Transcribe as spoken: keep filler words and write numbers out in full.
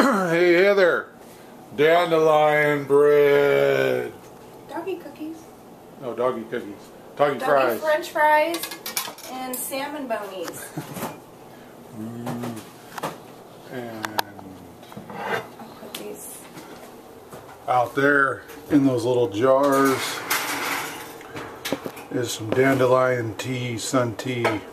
Hey Heather, Dandelion Bread. Doggy cookies. No, doggy cookies. Doggy, Doggy fries. French fries and salmon bonies. mm. And I'll put these out there in those little jars is some dandelion tea, sun tea.